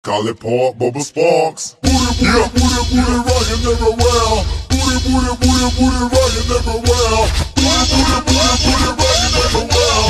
Call it Port Bubba Sparks. Booty, rockin' everywhere. Booty, rockin' everywhere. Booty, rockin' everywhere.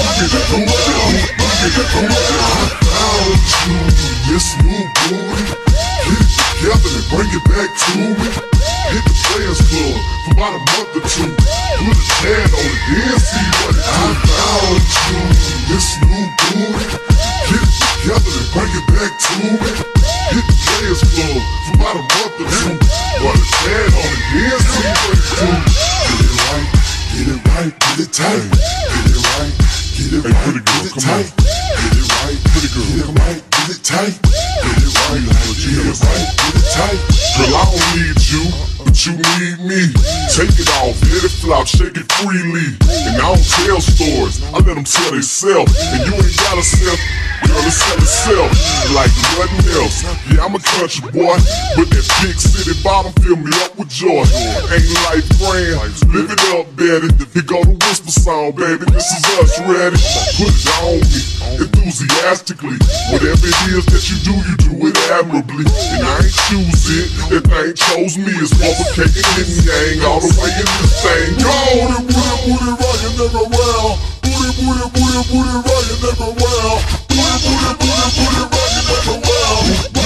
Found you, this new booty. Get it together and bring it back to me. Hit the Players Club for about a month or two. Put a tag on it, then see what it do. I found you, this new booty. Get it together and bring it back to me. Hit the Players Club for about a month or two. Put a tag on it, then see what it do. Get it right, get it tight. Get it right, get it right, get it tight. Get it right, pretty girl, get it right, get it tight. Get it right, get it right, get it tight. Girl, I don't need you, but you need me. Take it off, let it flop, shake it freely. And I don't tell stories, I let them tell themselves. And you ain't gotta sell, girl, it sell itself like nothing else. Yeah, I'm a country boy, but that big city bottom fill me up with joy. Ain't life grand, live it up, daddy. Here go the whisper song, baby, this is us, ready? Put it on me, enthusiastically. Whatever it is that you do it admirably. And I ain't choose it, that thing chose me. It's Bubba Cake and Yang all the way in this thing. Go! Booty, rockin' everywhere. Booty, rockin' everywhere. Booty, rockin' everywhere.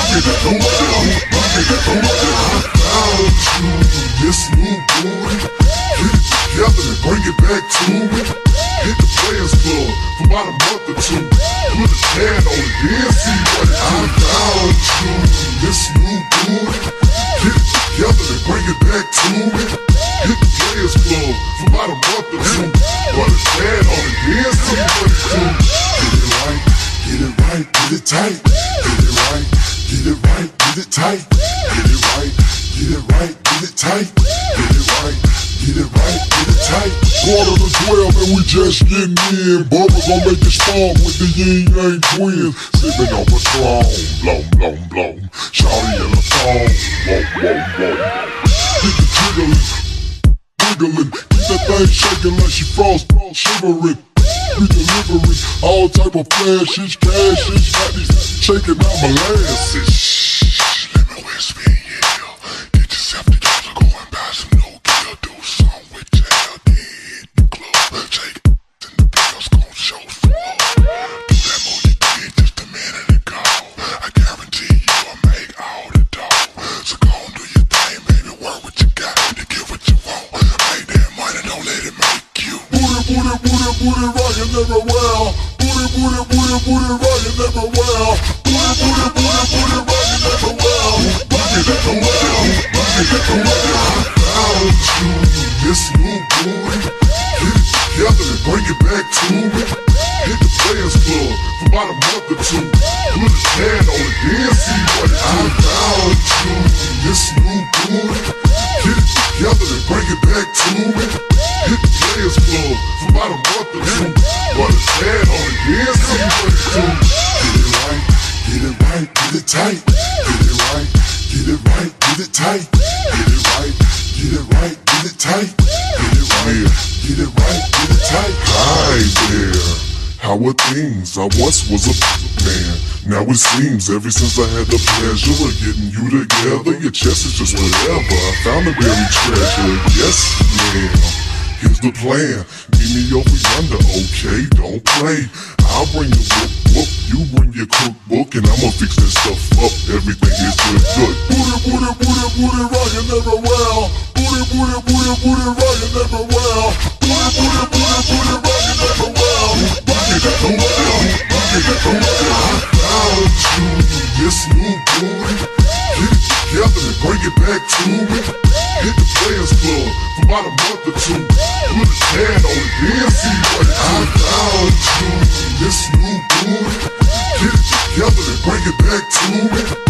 Found you, this new booty. Get it together and bring it back to me. Hit the Players Club for about a month or two. Put a tag on it, then see what it do. I found you, this new booty. Get it together and bring it back to me. Hit the Players Club for about a month or two. Put a tag on it, then see what it do. Get it right, get it tight. Get it right, get it right, get it tight. Get it right, get it right, get it tight. Get it right, get it right, get it tight. 11:15 and we just getting in. Bubba gon' make it spark with the Ying Yang twins. Sippin' on Patron, blow. Shawty in the phone, whoa. Get the jiggling, keep that thing shaking like she frost, shivering. We delivering all type of flashes, cashes, got these shaking out molasses. Shh, let me whisper in your ear. Get yourself together, go and buy some new gear. Do something with your hair, then hit the club. Shake it, and the bills gon' show some love. Do that move you did just a minute ago. I guarantee you'll make all the dough. So go and do your thing, baby, work what you got to get what you want. Make that money, don't let it make you. Booty, rockin' everywhere. Booty, rockin' everywhere. Booty, rockin' everywhere. Found you, this new booty. Get it together and bring it back to me. Hit the Players Club for about a month or two. Put a tag on it, then see what it do. I found you, this new booty. Get it together and bring it back to me. Hit the Players Club for about a month or two. Put a tag on it, then see what it do. Get it right, get it tight. Get it right, get it right, get it tight. Get it right, get it right, get it tight. Get it right, get it right, get it tight. Hi there, how are things? I once was a man. Now it seems ever since I had the pleasure of getting you together, your chest is just whatever. I found a buried treasure, yes ma'am. Here's the plan, give me over yonder, okay, don't play. I'll bring your whoop, you bring your cookbook, and I'ma fix that stuff up, everything is good. Booty, rockin' everywhere. Booty, rockin' everywhere. Booty, rockin' everywhere. Found you, this new booty. Get it together and bring it back to me. Hit the Players Club for about a month or two. Put a tag on it, then see what it do. I found you, this new booty. Get it together and bring it back to me.